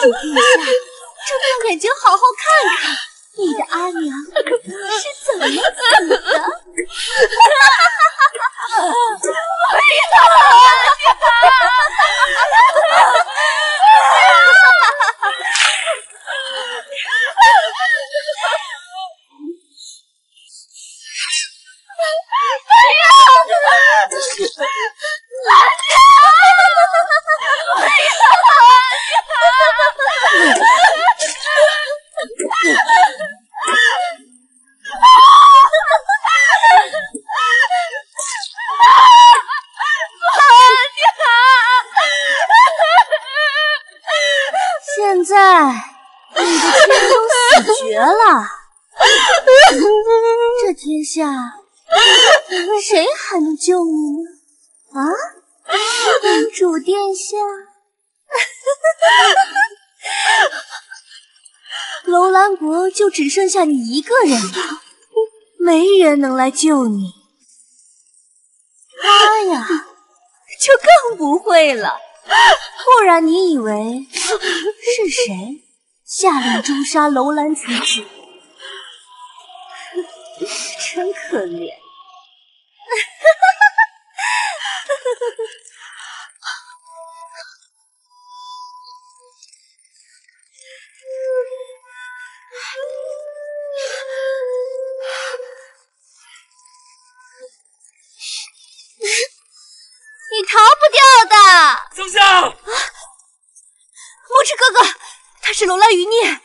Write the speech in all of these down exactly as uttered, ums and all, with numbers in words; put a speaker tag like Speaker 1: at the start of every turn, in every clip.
Speaker 1: 陛下，睁开眼睛好好看看，你的阿娘是怎么死的？哎现在你的亲都死绝了，这天下谁还能救你呢？啊，公主殿下，楼兰国就只剩下你一个人了，没人能来救你。他呀，就更不会了。不然你以为是谁下令诛杀楼兰才子？真可怜。你逃不掉的，
Speaker 2: 丞相！啊，
Speaker 1: 墨池哥哥，他是楼兰余孽。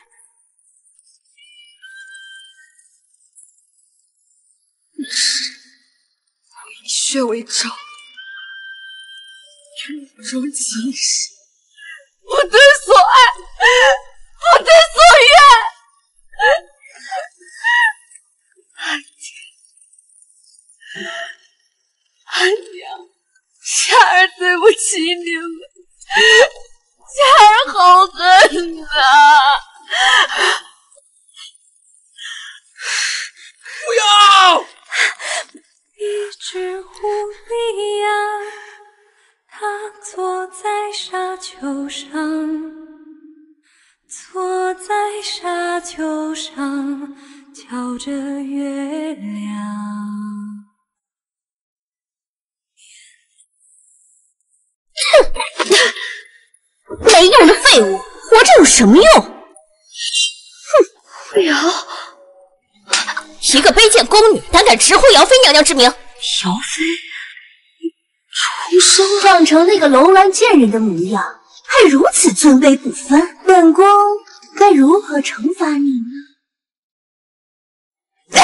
Speaker 3: 是，我以血为证，愿终今世，不对所爱，不对所愿。阿娘，阿娘。夏儿对不起你们，夏儿好恨呐！
Speaker 2: 不要！
Speaker 4: 一只狐狸呀，它坐在沙丘上，坐在沙丘上，瞧着月亮。
Speaker 1: 没用的废物，活着有什么用？哼！
Speaker 3: 不要！
Speaker 1: 一个卑贱宫女，胆敢直呼姚妃娘娘之名！
Speaker 3: 姚妃重生了，
Speaker 1: 长成那个楼兰贱人的模样，还如此尊卑不分，本宫该如何惩罚你呢？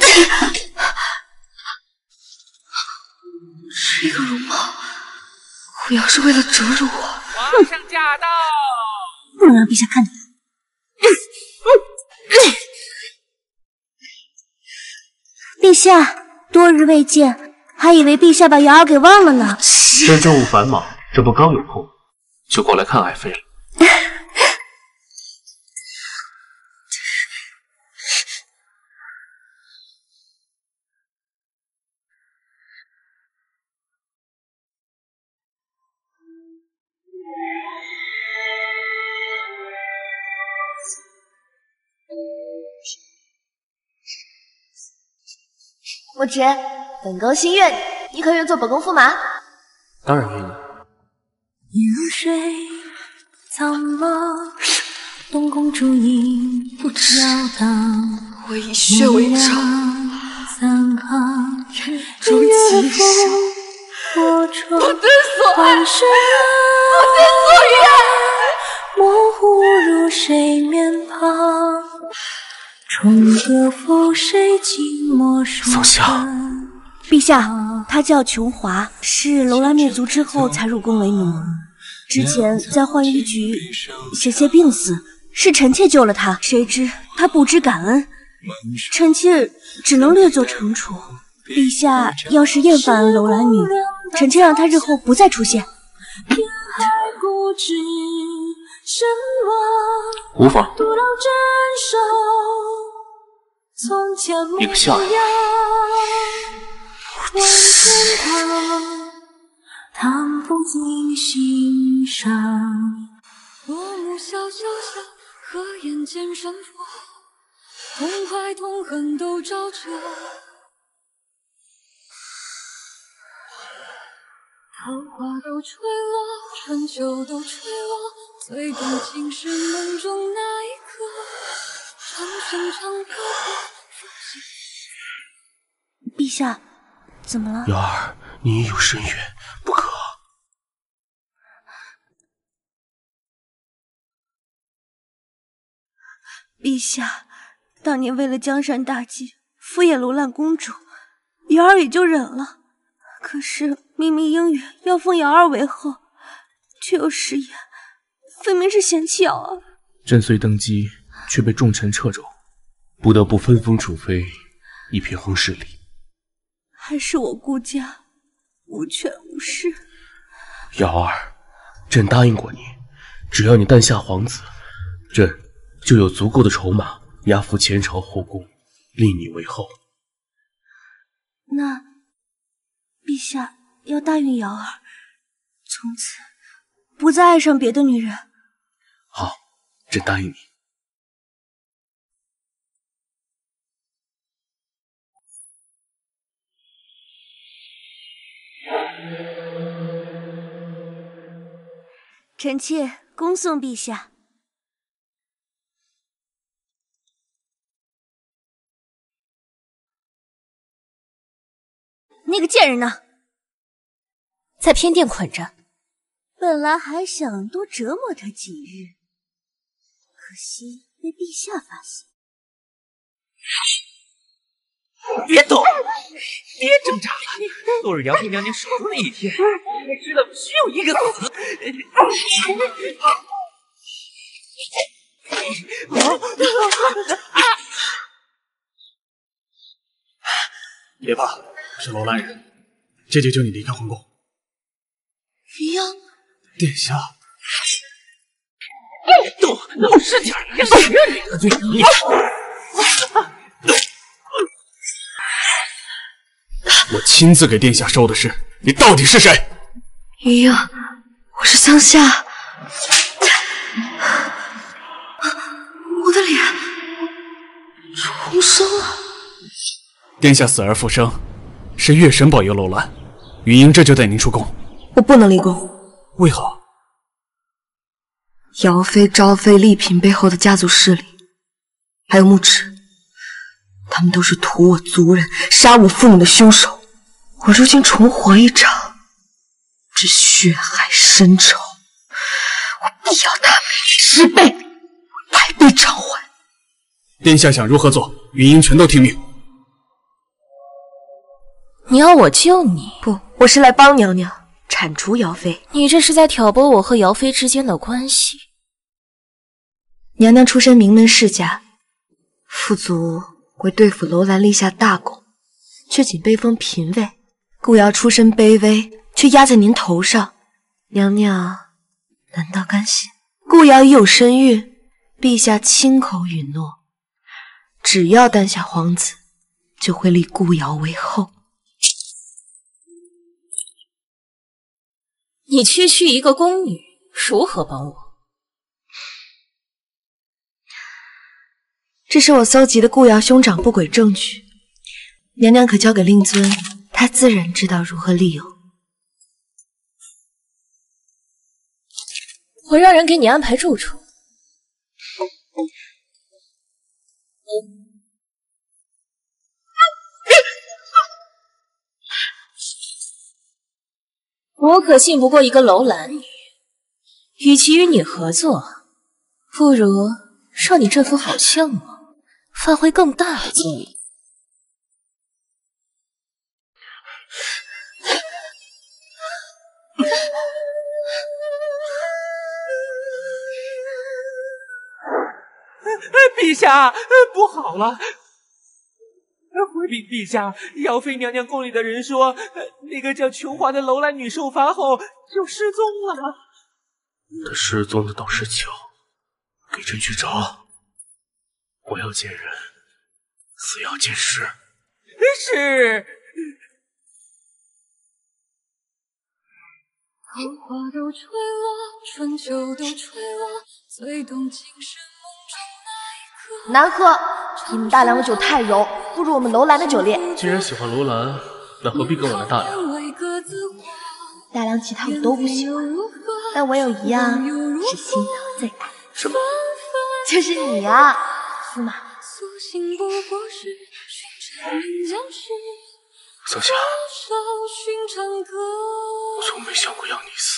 Speaker 3: 这个容貌，我要是为了折辱我，
Speaker 2: 皇上驾到！
Speaker 1: 不能让陛下看到。陛下，多日未见，还以为陛下把瑶儿给忘了呢。
Speaker 5: 朕政务繁忙，这不刚有空，就过来看爱妃了。
Speaker 1: 墨池，本宫心悦你，你可愿做本宫驸马？
Speaker 5: 当然愿意。
Speaker 4: 年水苍茫，东宫烛影飘荡。
Speaker 3: 我以血为证，
Speaker 4: 三行
Speaker 3: 愿终今世，
Speaker 4: 我窗
Speaker 3: 不对所爱，不
Speaker 4: 对
Speaker 3: 所愿。
Speaker 4: 模糊如水面旁，重歌赋谁静默书
Speaker 5: 嫂夏，
Speaker 1: 陛下，他叫琼华，是楼兰灭族之后才入宫为奴。之前在浣衣局险些病死，是臣妾救了他，谁知他不知感恩，臣妾只能略作惩处。陛下要是厌烦楼兰女，臣妾让他日后不再出现。
Speaker 5: 无妨。
Speaker 4: 你
Speaker 5: 个下人，
Speaker 4: 弹不尽心上， 落木萧萧下，河沿见山坡，痛快痛恨都照着。桃花都吹落，春秋都吹落，最动情是梦中那一刻，长生长飘过。
Speaker 1: 陛下，怎么了？
Speaker 5: 瑶儿，你亦有深渊，不可。
Speaker 1: 陛下，当年为了江山大计，敷衍楼兰公主，瑶儿也就忍了。可是明明应允要封瑶儿为后，却又食言，分明是嫌弃瑶儿。
Speaker 6: 朕虽登基，却被重臣掣肘，不得不分封主妃，以平衡势力。
Speaker 1: 还是我顾家无权无势。
Speaker 6: 瑶儿，朕答应过你，只要你诞下皇子，朕就有足够的筹码压服前朝后宫，立你为后。
Speaker 1: 那陛下要答应瑶儿，从此不再爱上别的女人。
Speaker 6: 好，朕答应你。
Speaker 1: 臣妾恭送陛下。那个贱人呢？
Speaker 3: 在偏殿捆着。
Speaker 1: 本来还想多折磨他几日，可惜被陛下发现。
Speaker 2: 别动，别挣扎了。昨日瑶妃娘娘手中的一天，该知道只有一个死。
Speaker 7: 别怕，是楼兰人，这就救你离开皇宫。
Speaker 1: 云英，
Speaker 7: 殿下，
Speaker 2: 别动，老实点，谁让你得罪你？
Speaker 7: 我亲自给殿下收的尸，你到底是谁？
Speaker 4: 云英，我是桑夏。我的脸重生了。
Speaker 7: 殿下死而复生，是月神保佑楼兰。云英这就带您出宫。
Speaker 4: 我不能离宫。
Speaker 7: 为何？
Speaker 4: 姚妃、昭妃、丽嫔背后的家族势力，还有木齿，他们都是屠我族人、杀我父母的凶手。我如今重活一场，这血海深仇，我必要他们十倍、百倍偿还。
Speaker 7: 殿下想如何做，云英全都听命。
Speaker 3: 你要我救你？
Speaker 4: 不，我是来帮娘娘铲除姚妃。
Speaker 3: 你这是在挑拨我和姚妃之间的关系。
Speaker 4: 娘娘出身名门世家，父祖为对付楼兰立下大功，却仅被封嫔位。顾瑶出身卑微，却压在您头上，娘娘难道甘心？顾瑶已有身孕，陛下亲口允诺，只要诞下皇子，就会立顾瑶为后。
Speaker 3: 你区区一个宫女，如何帮我？
Speaker 4: 这是我搜集的顾瑶兄长不轨证据，娘娘可交给令尊，他自然知道如何利用。
Speaker 3: 我让人给你安排住处。我可信不过一个楼兰女，与其与你合作，不如让你这副好相貌发挥更大的作用。
Speaker 2: 陛下，不好了！回禀陛下，姚妃娘娘宫里的人说，那个叫琼华的楼兰女受罚后就失踪了。
Speaker 6: 她失踪的倒是巧，给朕去找。活要见人，死要见尸。
Speaker 2: 是。
Speaker 8: 花都坠落，春秋都坠落，最动情是梦中那一刻。
Speaker 4: 难喝，你们大梁的酒太柔，不如我们楼兰的酒烈。
Speaker 6: 既然喜欢楼兰，那何必跟我来大梁？
Speaker 4: 大梁其他我都不喜欢，但我有一样是心头最爱。
Speaker 6: 什么？
Speaker 4: 就是你啊，司马。
Speaker 6: 桑夏，我从没想过要你死。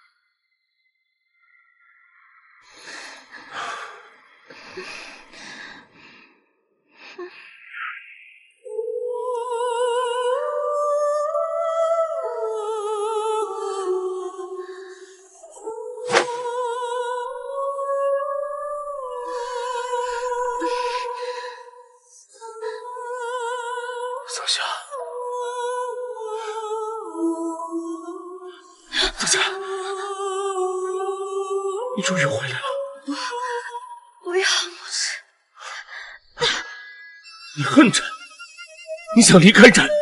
Speaker 6: 桑夏，桑夏，你终于回来了。
Speaker 4: 不要，
Speaker 6: 你恨朕，你想离开朕，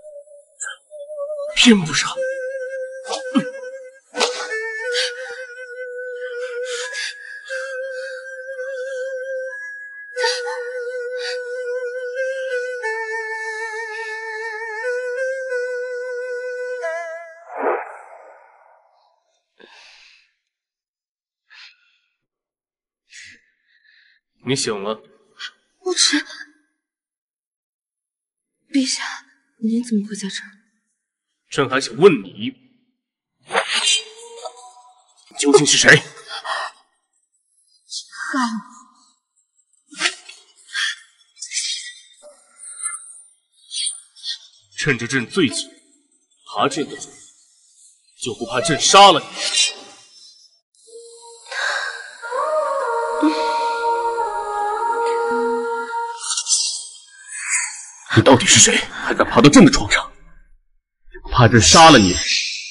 Speaker 6: 偏不上。你醒了。
Speaker 4: 不迟。陛下，您怎么会在这儿？
Speaker 6: 朕还想问你，究竟是谁？
Speaker 4: 害我！
Speaker 6: 趁着朕醉酒，爬这个嘴，就不怕朕杀了你？你到底是谁？还敢爬到朕的床上？不怕朕杀了你？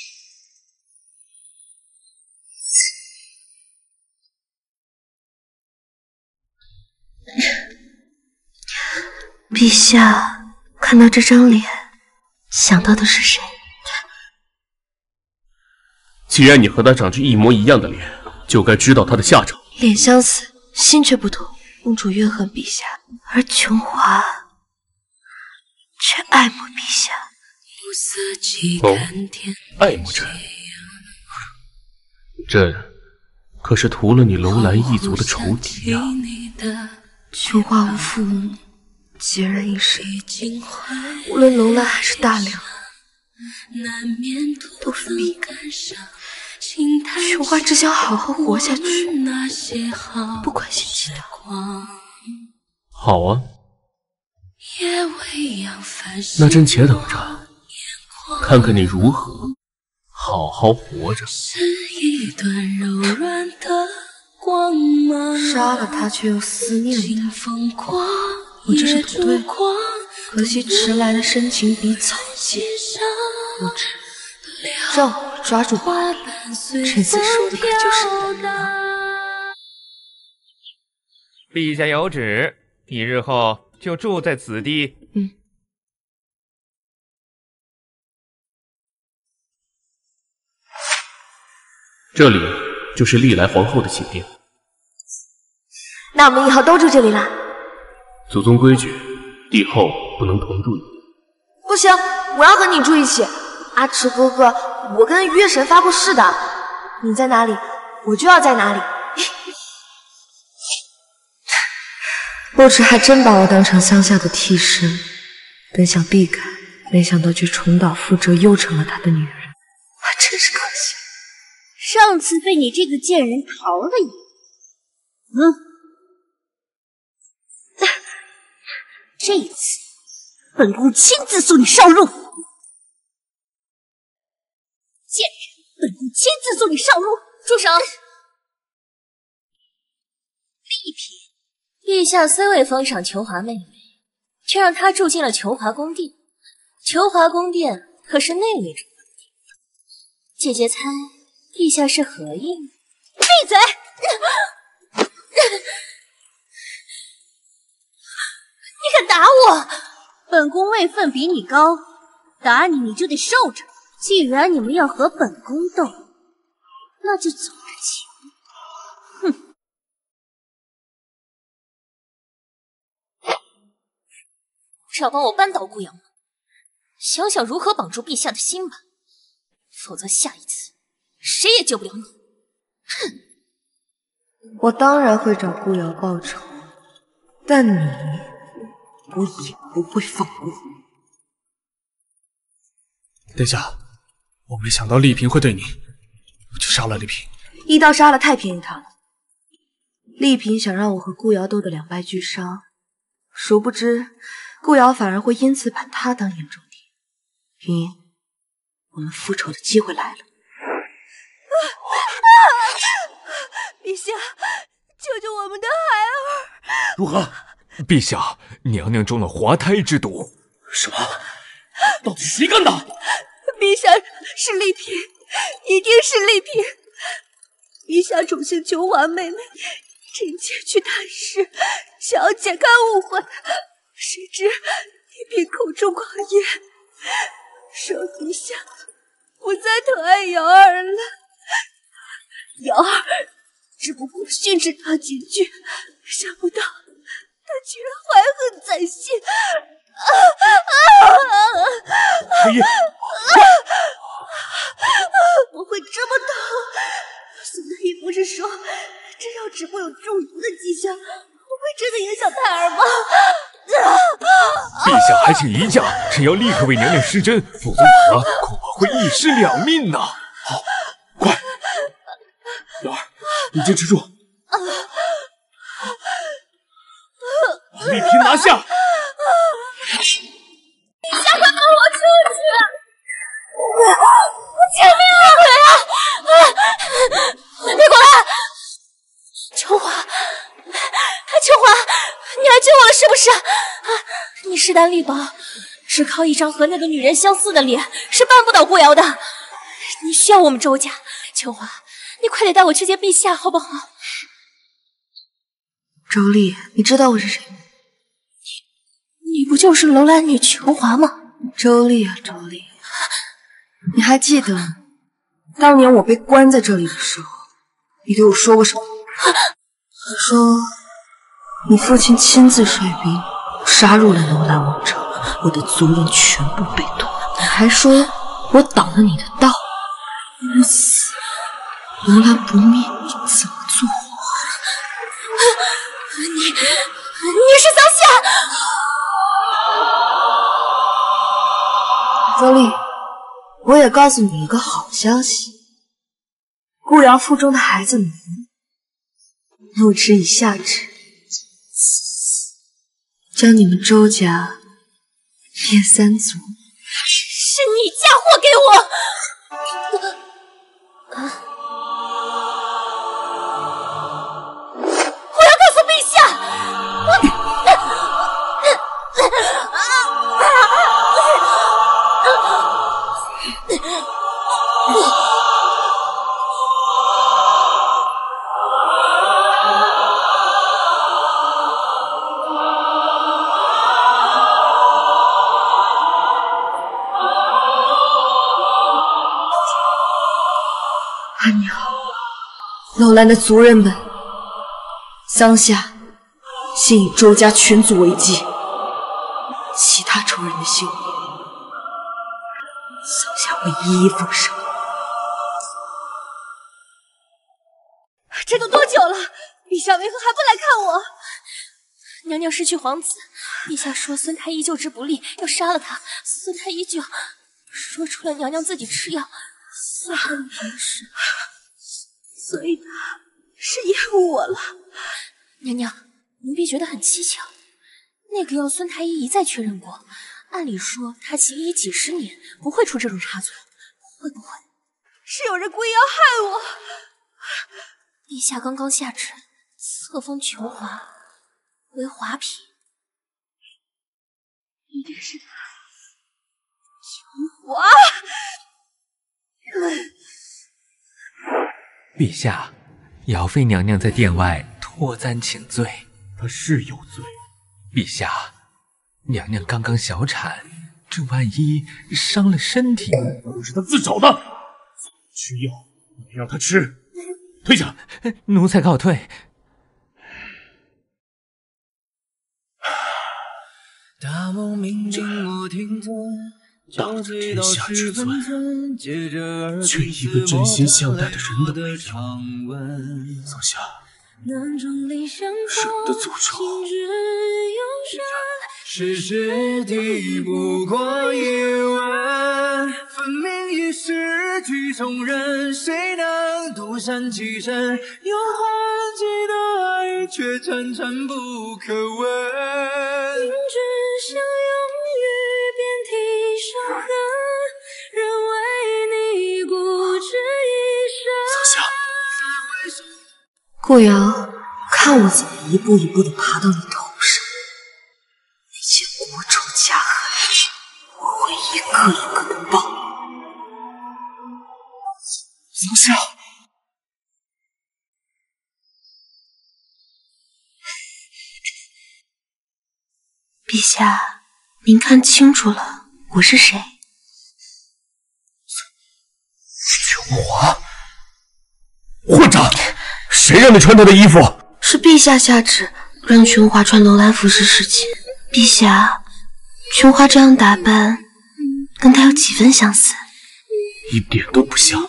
Speaker 4: 陛下看到这张脸，想到的是谁？
Speaker 6: 既然你和他长着一模一样的脸，就该知道他的下场。
Speaker 4: 脸相似，心却不同。公主怨恨陛下，而琼华却爱慕陛下。
Speaker 6: 哦，爱慕朕？朕可是屠了你楼兰一族的仇敌呀！
Speaker 4: 琼华无父无母，孑然一身，无论楼兰还是大梁，都是必干。琼华只想好好活下去，不关心其他。
Speaker 6: 好啊，那朕且等着，看看你如何好好活着。
Speaker 4: 杀了他却又思念他，我这是图对了。可惜迟来的深情比草芥，不知让我抓住把柄，这次说的可就是你了。
Speaker 2: 陛下有旨，你日后就住在此地。
Speaker 4: 嗯。
Speaker 6: 这里就是历来皇后的寝殿。
Speaker 4: 那我们以后都住这里啦？
Speaker 6: 祖宗规矩，帝后不能同住一室。
Speaker 4: 不行，我要和你住一起。阿迟哥哥，我跟月神发过誓的，你在哪里，我就要在哪里。不知还真把我当成乡下的替身，本想避开，没想到却重蹈覆辙，又成了他的女人，还真是可惜。
Speaker 1: 上次被你这个贱人逃了一嗯，这一次本宫亲自送你上路。贱人，本宫亲自送你上路。
Speaker 3: 住手！
Speaker 1: 丽嫔，
Speaker 3: 陛下虽未封赏裘华妹妹，却让她住进了裘华宫殿。裘华宫殿可是内卫主的地方，姐姐猜陛下是何意？
Speaker 1: 闭嘴！你敢打我？本宫位分比你高，打你你就得受着。既然你们要和本宫斗，
Speaker 3: 那就走着瞧。哼！是要帮我扳倒顾阳吗？想想如何绑住陛下的心吧，否则下一次谁也救不了你。哼！
Speaker 4: 我当然会找顾瑶报仇，但你，我也不会放过。
Speaker 7: 殿下，我没想到丽嫔会对你，我就杀了丽嫔。
Speaker 4: 一刀杀了太便宜他了。丽嫔想让我和顾瑶斗得两败俱伤，殊不知顾瑶反而会因此把他当眼中钉。云英，我们复仇的机会来了。
Speaker 1: 陛下，救救我们的孩儿！
Speaker 6: 如何？
Speaker 9: 陛下，娘娘中了滑胎之毒。
Speaker 6: 什么？到底是谁干的？
Speaker 1: 陛下，是丽嫔，一定是丽嫔。陛下宠幸琼华妹妹，臣妾去探视，想要解开误会，谁知丽嫔口中狂言，说陛下不再疼爱瑶儿了。瑶儿只不过训斥他几句，想不到他居然怀恨在心。
Speaker 6: 太医，
Speaker 1: 我会这么疼？孙太医不是说这药只会有中毒的迹象，不会真的影响胎儿吗？
Speaker 9: 陛下还请移驾，臣要立刻为娘娘施针，否则女儿恐怕会一尸两命呢。
Speaker 6: 好，快，瑶儿，你坚持住，把丽嫔拿下。
Speaker 3: 陛下，快帮我出去！救命啊！别过来！秋华，秋华，你来救我了是不是？啊，你势单力薄，只靠一张和那个女人相似的脸是扳不倒顾瑶的。你需要我们周家，秋华，你快点带我去见陛下好不好？
Speaker 4: 周丽，你知道我是谁吗？
Speaker 3: 你不就是楼兰女秋华吗？
Speaker 4: 周丽啊，周丽，你还记得当年我被关在这里的时候，你对我说过什么？你说你父亲亲自率兵杀入了楼兰王朝，我的族人全部被屠。你还说我挡了你的道，如此楼兰不灭，你怎么做？
Speaker 3: 你你是想想？
Speaker 4: 周丽，我也告诉你一个好消息，顾阳腹中的孩子没了，入职以下旨，将你们周家灭三族。
Speaker 3: 是你嫁祸给我！我要告诉陛下！
Speaker 4: 阿娘，楼兰的族人们，桑夏先以周家全族为祭，其他仇人的性命，桑夏会一一奉上。
Speaker 1: 这都多久了？陛下为何还不来看我？
Speaker 3: 娘娘失去皇子，陛下说孙太医救治不利，要杀了他。孙太医就说出了娘娘自己吃药陷害女人的事，
Speaker 1: 所以他是厌恶我了。
Speaker 3: 娘娘，奴婢觉得很蹊跷。那个药孙太医一再确认过，按理说他行医几十年，不会出这种差错。会不会
Speaker 1: 是有人故意要害我？
Speaker 3: 陛下刚刚下旨册封裘华为华嫔，
Speaker 1: 一定是他。裘华，
Speaker 9: 陛下，姚妃娘娘在殿外托簪请罪。
Speaker 6: 她是有罪。
Speaker 9: 陛下，娘娘刚刚小产，这万一伤了身体，
Speaker 6: 都是她自找的。吃药
Speaker 9: 让他吃，退下。
Speaker 2: 奴才告退。
Speaker 6: 当着天下之尊，却一个真心相待的人都没有。走下，是你的诅咒。
Speaker 10: 世事抵不过一吻，分明已是曲中人，谁能独善其身？有团结的爱，却沉沉不可闻。
Speaker 8: 明知相拥于遍体伤痕，仍为你固执一生。
Speaker 4: 顾瑶，看我怎么一步一步的爬到你头上。那些国仇家恨，我会一个一个的报。
Speaker 6: 小夏，
Speaker 4: 陛下，您看清楚了，我是谁？
Speaker 6: 琼华，混账！谁让你穿他的衣服？
Speaker 4: 是陛下下旨，让琼华穿楼兰服饰侍寝。陛下，琼华这样打扮，跟他有几分相似？
Speaker 6: 一点都不像。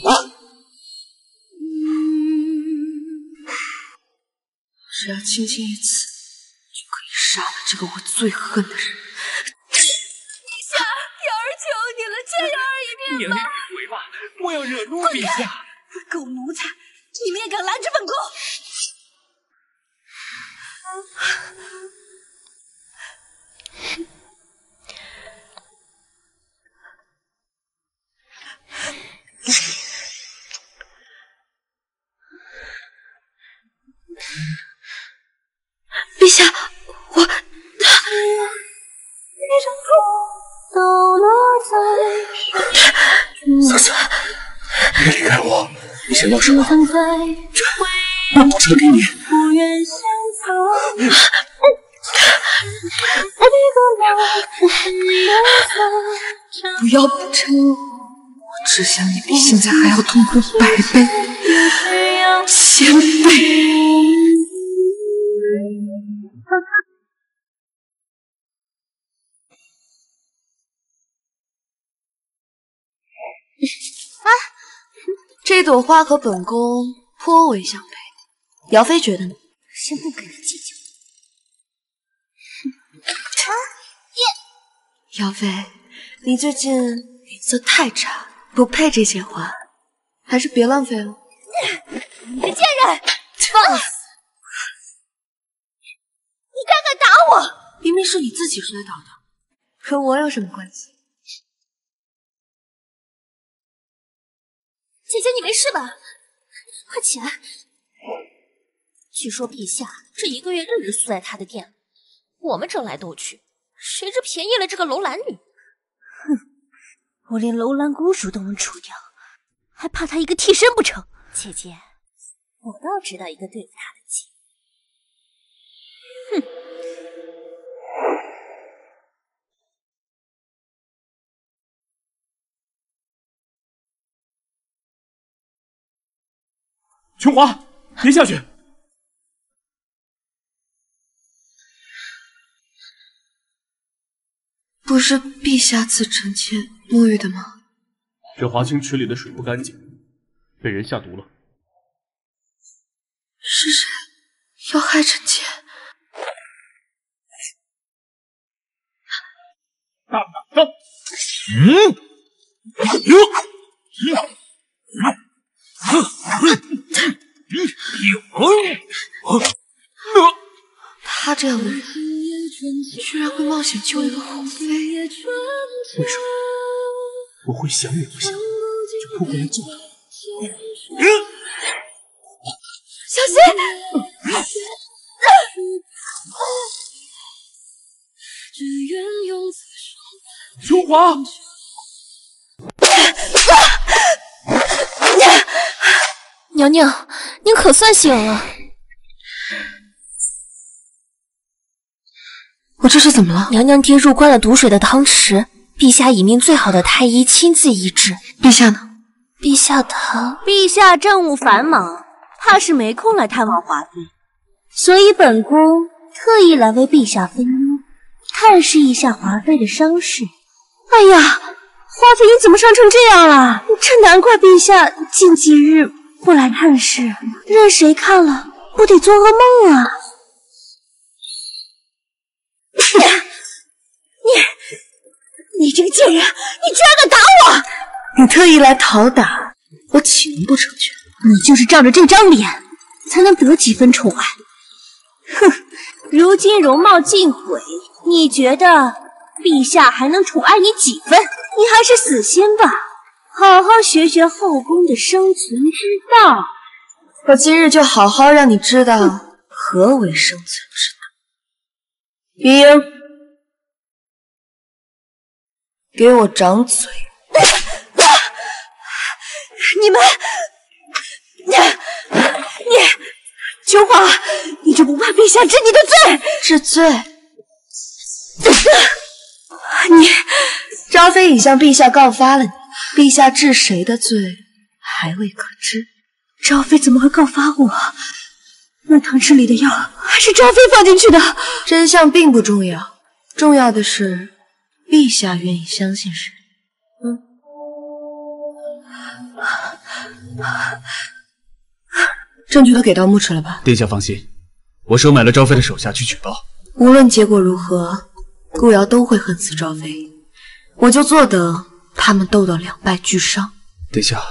Speaker 4: 只要轻轻一刺，就可以杀了这个我最恨的人。
Speaker 8: 陛下，瑶儿求你了，见瑶儿一面吧！
Speaker 2: 娘娘别回吧，不要惹怒陛下。
Speaker 1: 狗奴才，你们也敢拦着本宫？
Speaker 4: 陛下，我
Speaker 6: 小夏，别离开我！你想要什么？这，我交给你。
Speaker 4: 不要不成，我只想你比现在还要痛苦百倍、千倍。啊，这朵花和本宫颇为相配，姚妃觉得呢？
Speaker 1: 先不跟你计较。
Speaker 4: 啊，耶！姚妃，你最近脸色太差，不配这些花，还是别浪费了。
Speaker 1: 你个贱人，放肆！你敢敢打我？
Speaker 4: 明明是你自己摔倒的，和我有什么关系？
Speaker 3: 姐姐，你没事吧？快起来！据说陛下这一个月日日宿在他的殿，我们争来斗去，谁知便宜了这个楼兰女。
Speaker 1: 哼，我连楼兰姑主都能除掉，还怕他一个替身不成？
Speaker 3: 姐姐，我倒知道一个对付他的计。哼！
Speaker 9: 琼华，别下去！
Speaker 4: 不是陛下赐臣妾沐浴的吗？
Speaker 6: 这华清池里的水不干净，被人下毒了。
Speaker 4: 是谁要害臣妾？
Speaker 9: 大胆的！嗯，
Speaker 4: 他这样的人，居然会冒险救一个后妃？
Speaker 6: 为什么？我会想也不想就扑过来救他。
Speaker 4: 小心！
Speaker 9: 琼华，
Speaker 3: 娘娘，您可算醒了。
Speaker 4: 我这是怎么了？
Speaker 3: 娘娘爹入灌了毒水的汤匙，陛下以命最好的太医亲自医治。
Speaker 4: 陛下呢？
Speaker 3: 陛下他，
Speaker 1: 陛下政务繁忙，怕是没空来探望华妃，所以本宫特意来为陛下分忧，探视一下华妃的伤势。哎呀，华妃你怎么伤成这样了？这难怪陛下近几日不来探视，任谁看了不得做噩梦啊！你，你这个贱人，你居然敢打我！
Speaker 4: 你特意来讨打，我岂能不成全？
Speaker 1: 你就是仗着这张脸，才能得几分宠爱。哼，如今容貌尽毁，你觉得陛下还能宠爱你几分？你还是死心吧，好好学学后宫的生存之道。
Speaker 4: 我今日就好好让你知道何为生存之道。云英，给我掌嘴！
Speaker 1: 你们，你，你，琼华，你就不怕陛下治你的罪？
Speaker 4: 治罪？
Speaker 1: 你，
Speaker 4: 昭妃已向陛下告发了你，陛下治谁的罪还未可知。
Speaker 1: 昭妃怎么会告发我？那汤匙里的药还是昭妃放进去的。
Speaker 4: 真相并不重要，重要的是陛下愿意相信谁。嗯。证据都给到牧池了吧？
Speaker 7: 殿下放心，我收买了昭妃的手下去举报。
Speaker 4: 无论结果如何，顾瑶都会恨死昭妃，我就坐等他们斗到两败俱伤。
Speaker 7: 殿下，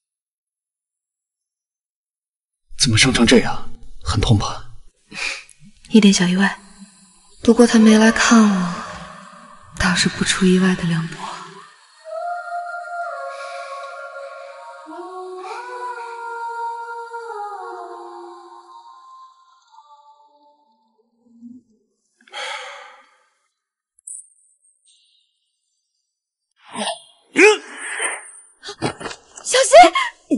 Speaker 7: 怎么伤成这样？很痛吧？
Speaker 4: 一点小意外，不过他没来看我，倒是不出意外的凉薄。
Speaker 1: 小心！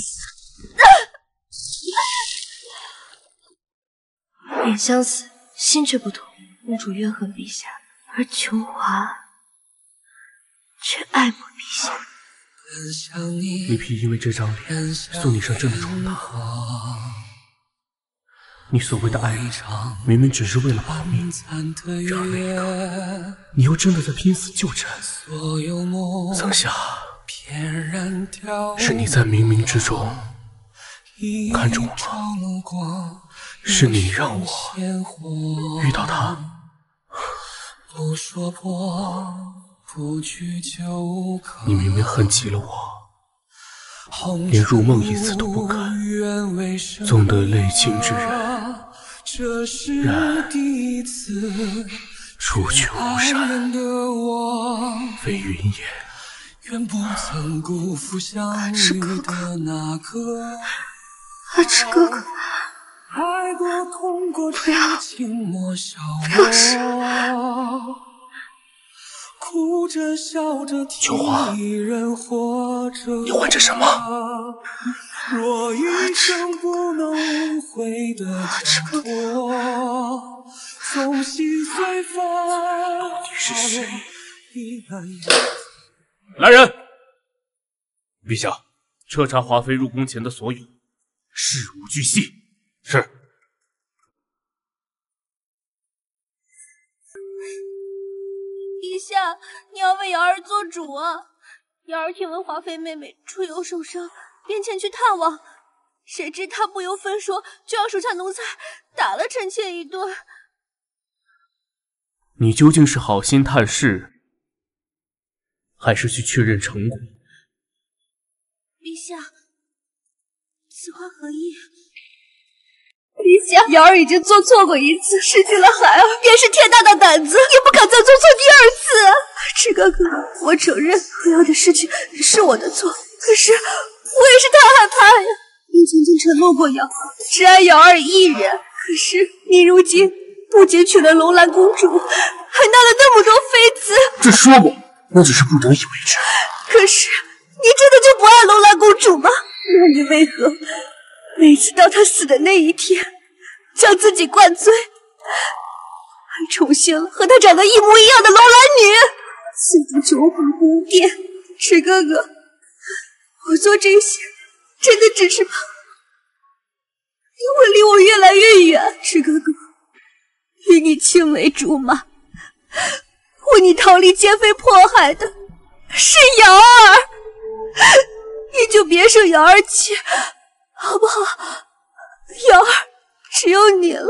Speaker 4: 脸相似，心却不同。公主怨恨陛下，而琼华却爱慕陛下。
Speaker 6: 李皮因为这张脸送你上阵的闯荡，你所谓的爱人，明明只是为了保命，然而那一刻，你又真的在拼死救朕。曾想，是你在冥冥之中看着我吗？是你让我遇到他。你明明恨极了我，连入梦一次都不敢，纵得泪倾之人，然出去巫山，非云也。
Speaker 4: 爱吃哥哥，爱吃哥哥，不要，不要死！
Speaker 6: 琼华，你唤这什么？
Speaker 10: 若一生不能无悔的挣脱，纵心随风。
Speaker 6: 到底是谁？
Speaker 7: 来人！
Speaker 6: 陛下，彻查华妃入宫前的所有，事无巨细。是。
Speaker 1: 陛下，你要为瑶儿做主啊！瑶儿听闻华妃妹妹出游受伤，便前去探望，谁知她不由分说就让手下奴才打了臣妾一顿。
Speaker 6: 你究竟是好心探视，还是去确认成果？
Speaker 1: 陛下，此话何意？陛下，瑶儿已经做错过一次，失去了孩儿，便是天大的胆子，也不敢再做错第二次。赤哥哥，我承认不要的失去是我的错，可是我也是太害怕呀。你曾经承诺过瑶儿，只爱瑶儿一人，可是你如今不仅娶了楼兰公主，还纳了那么多妃子。
Speaker 6: 这说过，那只是不得已为之。
Speaker 1: 可是你真的就不爱楼兰公主吗？那你为何每次到她死的那一天，将自己灌醉，还重现了和她长得一模一样的楼兰女？现在琼华宫殿，赤哥哥， 我做这些真的只是怕你会离我越来越远。赤哥哥与你青梅竹马，为你逃离奸妃迫害的是瑶儿，你就别生瑶儿气，好不好？瑶儿只有你了。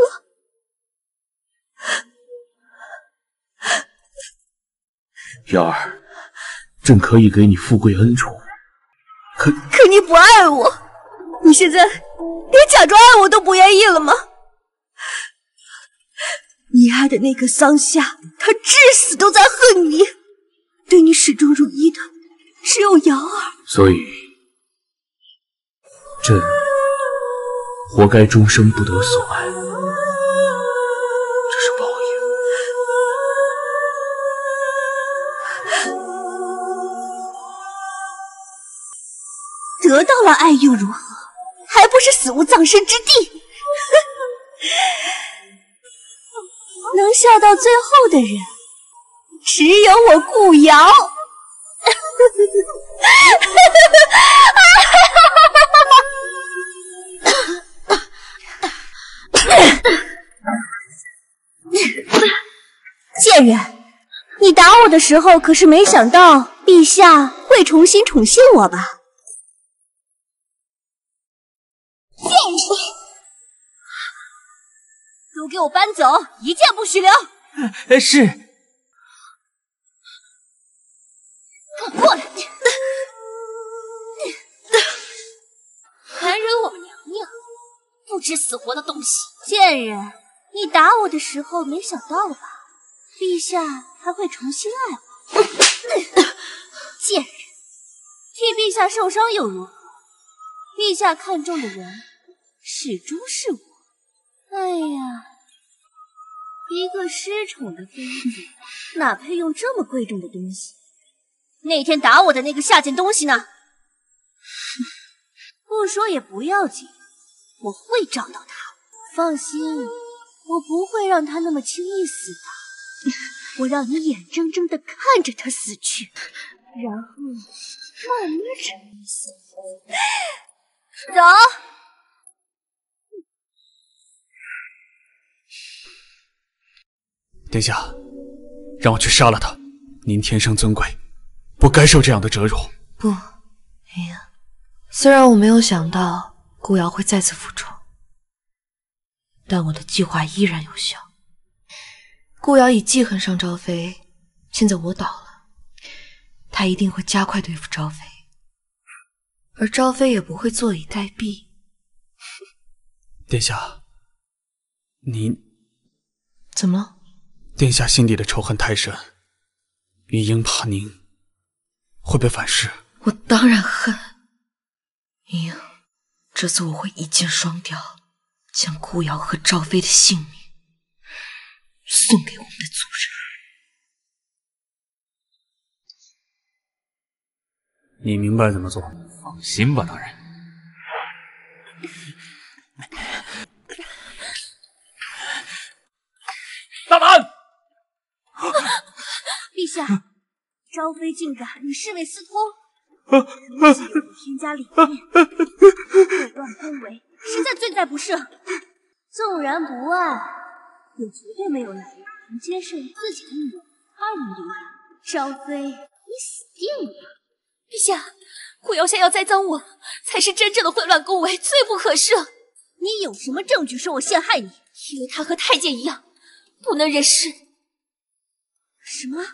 Speaker 6: 瑶儿，朕可以给你富贵恩宠，可
Speaker 1: 可你不爱我，你现在连假装爱我都不愿意了吗？你爱的那个桑夏，他至死都在恨你，对你始终如一的只有瑶儿，
Speaker 6: 所以朕活该终生不得所爱，这是报应。
Speaker 1: 得到了爱又如何？还不是死无葬身之地。能笑到最后的人，只有我顾瑶。贱人，你打我的时候可是没想到陛下会重新宠幸我吧？贱人，都给我搬走，一件不许留。
Speaker 2: 呃，是。
Speaker 1: 给我过来！
Speaker 3: 还惹我们娘娘，不知死活的东西！
Speaker 1: 贱人，你打我的时候没想到吧？陛下还会重新爱我。贱人，替陛下受伤又如何？陛下看中的人始终是我。哎呀，一个失宠的妃子，哪配用这么贵重的东西？那天打我的那个下贱东西呢？不说也不要紧，我会找到他。放心，我不会让他那么轻易死的。我让你眼睁睁地看着他死去，然后慢慢沉死。走。
Speaker 7: 殿下，让我去杀了他。您天生尊贵，不该受这样的折辱。
Speaker 4: 不，云英，虽然我没有想到顾瑶会再次复仇，但我的计划依然有效。顾瑶已记恨上昭妃，现在我倒了，她一定会加快对付昭妃，而昭妃也不会坐以待毙。
Speaker 7: 殿下，您
Speaker 4: 怎么了？
Speaker 7: 殿下心底的仇恨太深，云英怕您会被反噬。
Speaker 4: 我当然恨云英，这次我会一箭双雕，将顾瑶和赵妃的性命送给我们的族
Speaker 7: 人。你明白怎么做？
Speaker 9: 放心吧，大人。大胆！
Speaker 1: 陛下，昭妃竟敢与侍卫私通，如今有天家理念，毁乱宫闱，实在罪在不赦。纵然不爱，也绝对没有男人能接受自己的女儿爱人流产。昭妃，你死定了！
Speaker 3: 陛下，顾瑶想要栽赃我，才是真正的混乱宫闱，罪不可赦。
Speaker 1: 你有什么证据说我陷害你？
Speaker 3: 因为他和太监一样，不能人事。
Speaker 1: 什么？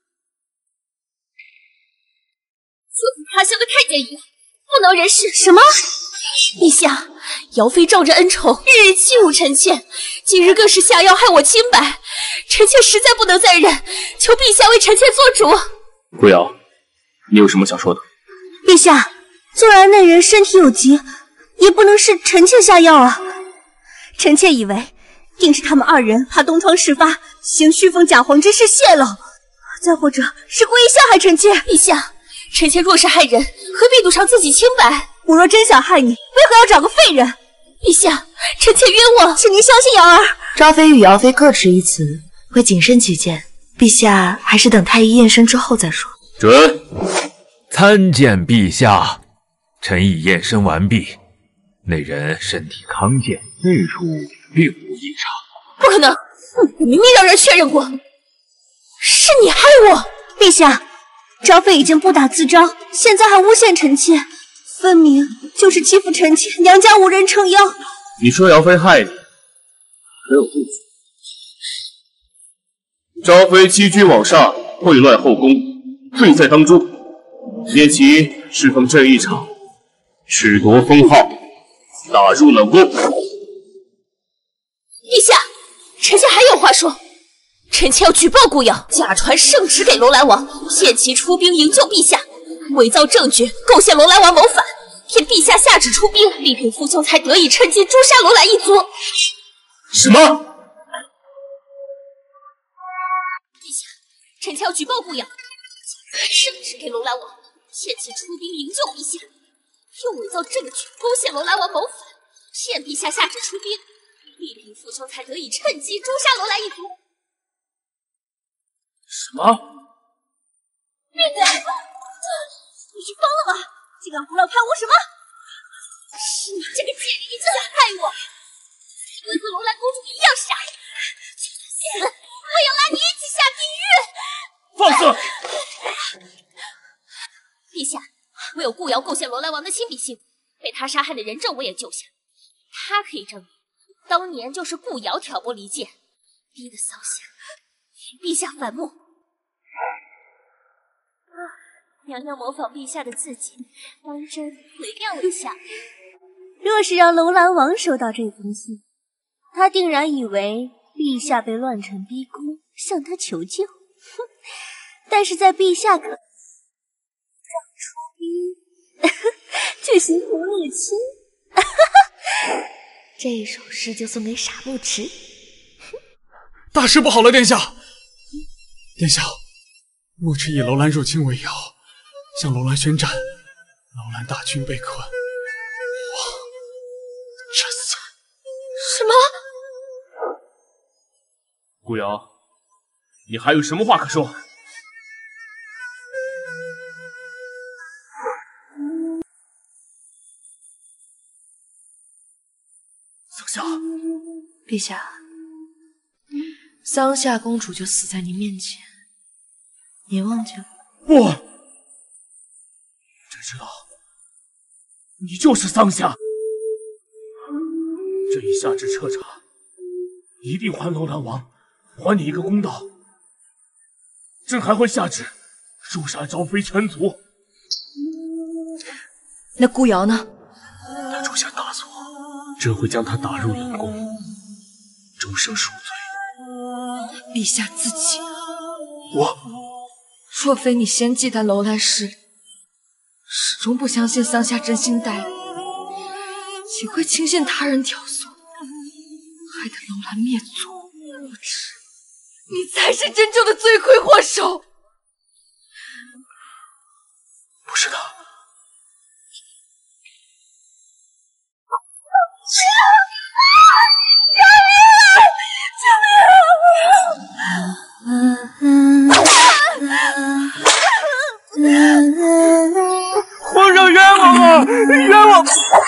Speaker 3: 就和他乡的太监一样，不能人事。
Speaker 1: 什么？
Speaker 3: 陛下，瑶妃仗着恩宠，日日欺辱臣妾，今日更是下药害我清白，臣妾实在不能再忍，求陛下为臣妾做主。
Speaker 6: 顾瑶，你有什么想说的？
Speaker 1: 陛下，纵然那人身体有疾，也不能是臣妾下药啊！臣妾以为，定是他们二人怕东窗事发，行虚奉假皇之事泄露，再或者是故意陷害臣妾。
Speaker 3: 陛下，臣妾若是害人，何必赌上自己清白？
Speaker 1: 我若真想害你，为何要找个废人？
Speaker 3: 陛下，臣妾冤枉，
Speaker 1: 请您相信瑶儿。
Speaker 4: 昭妃与瑶妃各持一词，为谨慎起见，陛下还是等太医验身之后再说。
Speaker 9: 准，参见陛下。 臣已验身完毕，那人身体康健，内处并无异常。
Speaker 3: 不可能！我明明让人确认过，是你害我！
Speaker 1: 陛下，昭妃已经不打自招，现在还诬陷臣妾，分明就是欺负臣妾，娘家无人撑腰。
Speaker 6: 你说姚妃害你，很有证据。昭妃欺君罔上，秽乱后宫，罪在当中，限其侍奉朕一场，褫夺封号，打入冷宫。
Speaker 3: 陛下，臣妾还有话说。臣妾要举报顾瑶假传圣旨给楼兰王，限其出兵营救陛下，伪造证据构陷楼兰王谋反，骗陛下下旨出兵，丽嫔父兄才得以趁机诛杀楼兰一族。
Speaker 6: 什么？
Speaker 3: 陛下，臣妾要举报顾瑶假传圣旨给楼兰王，骗其出兵营救陛下，又伪造证据勾陷楼兰王谋反，骗陛下下旨出兵，丽嫔父兄才得以趁机诛杀楼兰一族。
Speaker 6: 什么？
Speaker 1: 闭嘴！你是疯了吗？竟敢胡乱拍我什么？
Speaker 3: 是你这个贱人一直想害我，才会和楼兰公主一样傻，就算死，我也要拉你一起下地狱！
Speaker 6: 放肆！
Speaker 3: 陛下，我有顾瑶构陷楼兰王的亲笔信，被他杀害的人证我也救下，他可以证明当年就是顾瑶挑拨离间，逼得桑夏与陛下反目。娘娘模仿陛下的字迹，当真惟妙惟肖。
Speaker 1: 若是让楼兰王收到这封信，他定然以为陛下被乱臣逼宫，向他求救。哼！但是在陛下可出兵，去行拂灭亲。这首诗就送给傻木池。
Speaker 7: 大事不好了，殿下！殿下，牧池以楼兰入侵为由，向楼兰宣战，楼兰大军被困，王这下
Speaker 3: 什么？
Speaker 6: 顾瑶，你还有什么话可说？
Speaker 4: 桑夏，陛下，桑夏公主就死在您面前，您忘记了？
Speaker 6: 不，朕知道，你就是桑夏。朕已下旨彻查，一定还楼兰王，还你一个公道。朕还会下旨诛杀昭妃全族。
Speaker 4: 那顾瑶呢？
Speaker 6: 他铸下大错，朕会将他打入冷宫，终生赎罪。
Speaker 4: 陛下自己，
Speaker 6: 我
Speaker 4: 若非你先忌惮楼兰势力，始终不相信桑夏真心待你，岂会轻信他人挑唆，害得楼兰灭族？无耻！你才是真正的罪魁祸首。
Speaker 6: 不是的。
Speaker 2: 皇上冤枉啊！冤枉！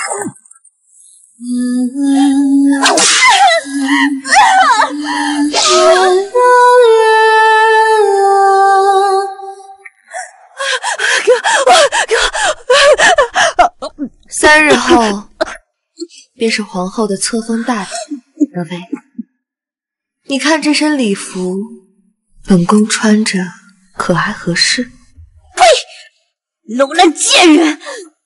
Speaker 4: 三日后，便是皇后的册封大典。德妃，你看这身礼服，本宫穿着可还合适？
Speaker 1: 呸！楼兰贱人！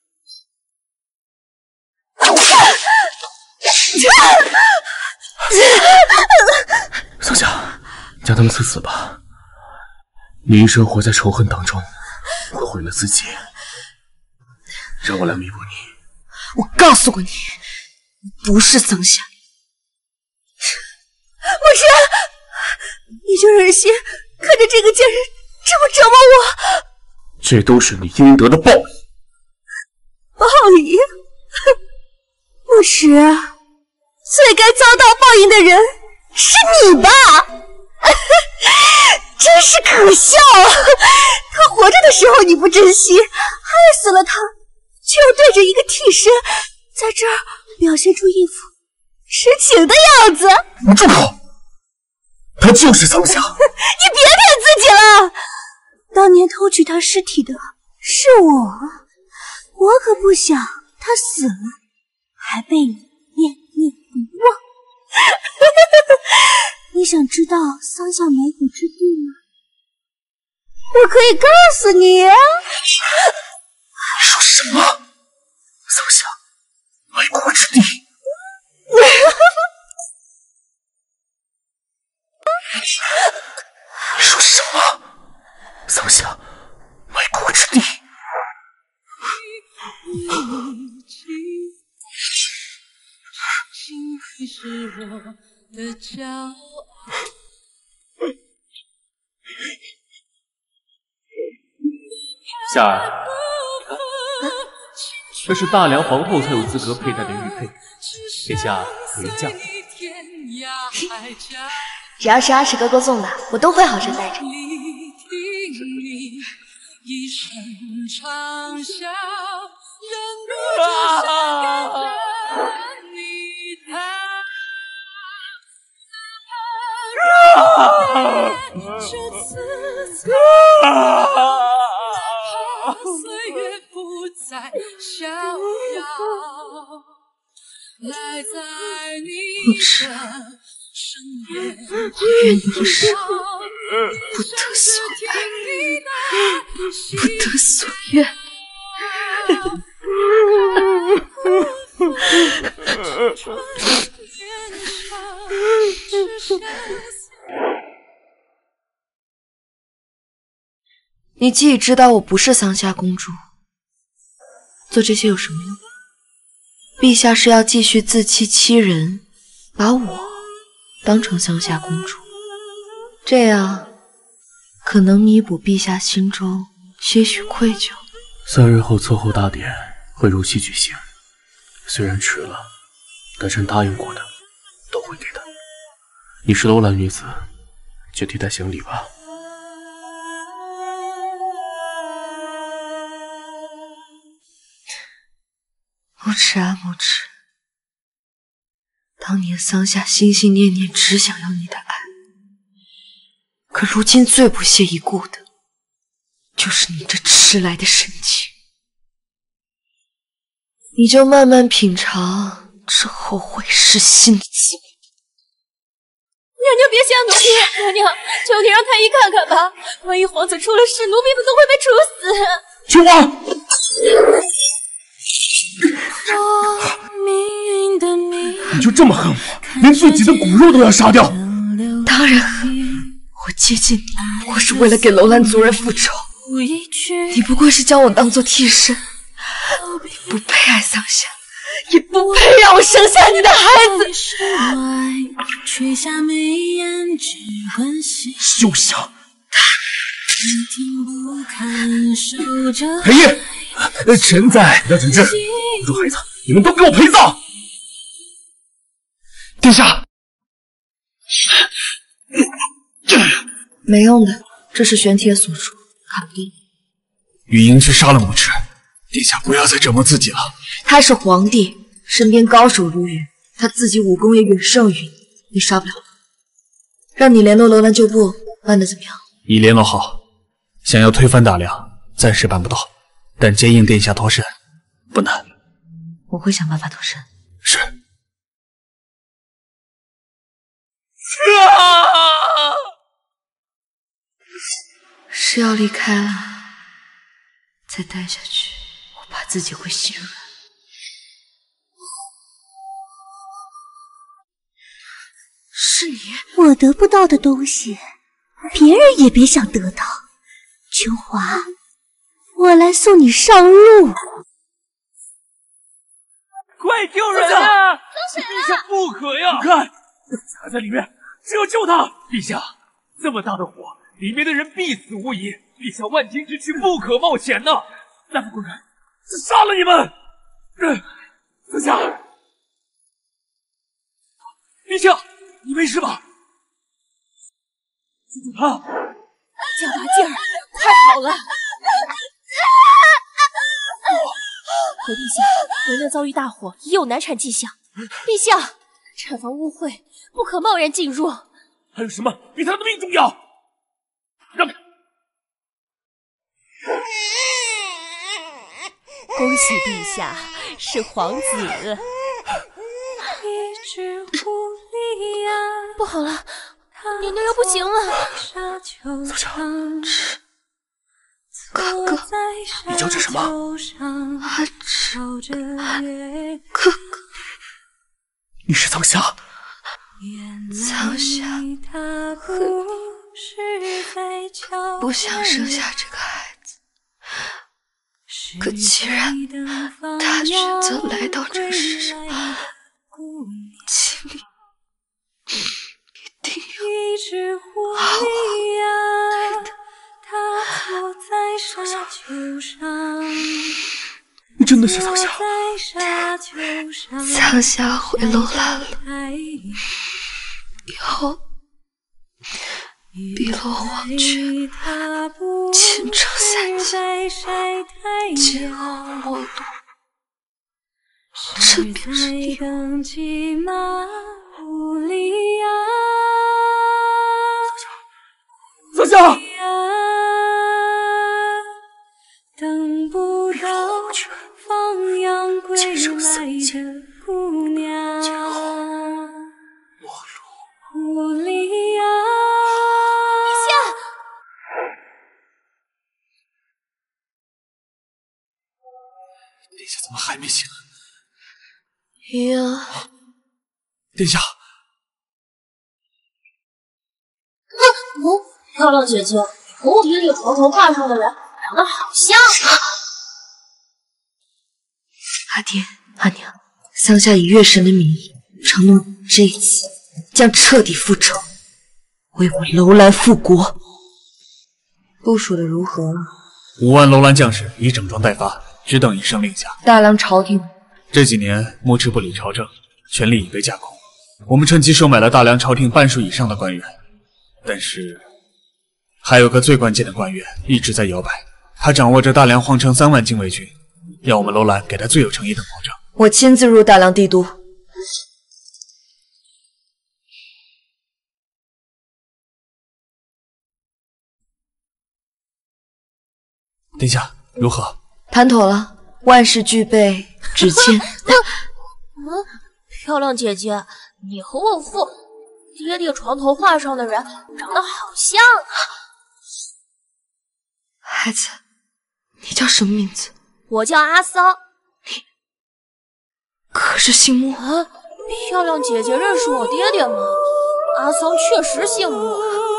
Speaker 6: 桑夏，将他们赐死吧。你一生活在仇恨当中，会毁了自己。让我来弥补你。
Speaker 4: 我告诉过你，你不是桑夏。
Speaker 1: 牧师，你就忍心看着这个贱人这么折磨我？
Speaker 6: 这都是你应得的报应。
Speaker 1: 报应？牧师，最该遭到报应的人是你吧？真是可笑啊！他活着的时候你不珍惜，害死了他却又对着一个替身，在这儿表现出一副痴情的样子。
Speaker 6: 你住口！他就是桑夏。
Speaker 1: 你别骗自己了，当年偷取他尸体的是我，我可不想他死了还被你念念不忘。你想知道桑夏埋骨之地吗？我可以告诉你。你
Speaker 6: 说什么？桑夏埋骨之地？你说什么？桑夏埋骨之地？ 夏儿，这是大梁皇后才有资格佩戴的玉佩，殿下可以嫁给我。
Speaker 4: 只要是阿史哥哥送的，我都会好生带着。
Speaker 8: 岁月不再逍遥，赖在你的身边，
Speaker 4: 愿一生不得所爱，不得所愿。你既已知道我不是桑夏公主，做这些有什么用？陛下是要继续自欺欺人，把我当成桑夏公主，这样可能弥补陛下心中些许愧疚。
Speaker 6: 三日后册后大典会如期举行，虽然迟了，但朕答应过的都会给的。你是楼兰女子，就替代行礼吧。
Speaker 4: 木迟啊木迟，当年桑夏心心念念只想要你的爱，可如今最不屑一顾的就是你这迟来的深情。你就慢慢品尝这后悔失心的滋味。
Speaker 3: 娘娘别下奴婢，娘娘，求你让太医看看吧，万一皇子出了事，奴婢们都会被处死。
Speaker 6: 琼华，你就这么恨我，连自己的骨肉都要杀掉？
Speaker 4: 当然恨，我接近你不过是为了给楼兰族人复仇，你不过是将我当做替身，不配爱桑夏，也不配让我生下你的孩子。
Speaker 6: 休想！裴夜，臣在，要整治，扶住孩子，你们都给我陪葬！殿下，
Speaker 4: 没用的，这是玄铁所属，看不定。
Speaker 7: 雨莹去杀了母迟，殿下不要再折磨自己了。
Speaker 4: 他是皇帝，身边高手如云，他自己武功也远胜于你，你杀不了。让你联络楼兰旧部，办得怎么样？
Speaker 7: 已联络好，想要推翻大梁，暂时办不到，但接应殿下脱身不难。
Speaker 4: 我会想办法脱身。
Speaker 7: 是。
Speaker 6: 啊！
Speaker 4: 是要离开了，再待下去，我怕自己会心软。是你，
Speaker 1: 我得不到的东西，别人也别想得到。琼华，我来送你上路。
Speaker 2: 快救人啊！陛下不可呀！你看，他在里面，只有救他！陛下，这么大的火，里面的人必死无疑。陛下万金之躯不可冒险呐！再不滚开，就杀了你们！呃，殿下，陛下，你没事吧？救救他！
Speaker 3: 加把劲儿，快好了！ 回陛下，娘娘遭遇大火，已有难产迹象。陛下，产房污秽，不可贸然进入。
Speaker 2: 还有什么比他的命重要？让开！
Speaker 3: 恭喜陛下，是皇子。不好了，娘娘要不行了。
Speaker 6: 小夏，
Speaker 4: 哥哥，
Speaker 6: 你叫这什么？
Speaker 4: 阿芷，哥哥，
Speaker 6: 你是苍霞。
Speaker 4: 苍霞不想生下这个孩子，可既然他选择来到这世上，心里一定有好好对的。
Speaker 6: 你真的是苍霞？
Speaker 4: 苍霞回楼兰了，以后碧落黄泉，千城散尽，金瓯没落，这便是你。
Speaker 2: 苍霞，
Speaker 8: 等不到放羊归来的姑娘，狐狸呀！
Speaker 3: 陛下，
Speaker 7: 殿下怎么还没醒？
Speaker 4: 呀，
Speaker 7: 殿下，
Speaker 3: 哦，漂亮姐姐，和我爹地床头画上的人长得好像啊！
Speaker 4: 阿爹、阿娘，桑夏以月神的名义承诺，这一次将彻底复仇，为我楼兰复国。部署的如何？
Speaker 7: 五万楼兰将士已整装待发，只等一声令下。
Speaker 4: 大梁朝廷
Speaker 7: 这几年牧赤不理朝政，权力已被架空，我们趁机收买了大梁朝廷半数以上的官员，但是还有个最关键的官员一直在摇摆，他掌握着大梁皇城三万禁卫军，要我们楼兰给他最有诚意的保证。
Speaker 4: 我亲自入大梁帝都。
Speaker 7: 殿下如何？
Speaker 4: 谈妥了，万事俱备，只欠。
Speaker 3: 嗯，漂亮姐姐，你和我父爹地床头画上的人长得好像啊！
Speaker 4: 孩子，你叫什么名字？
Speaker 3: 我叫阿桑。
Speaker 4: 你可是姓穆
Speaker 3: 啊？漂亮姐姐认识我爹爹吗？阿桑确实姓穆。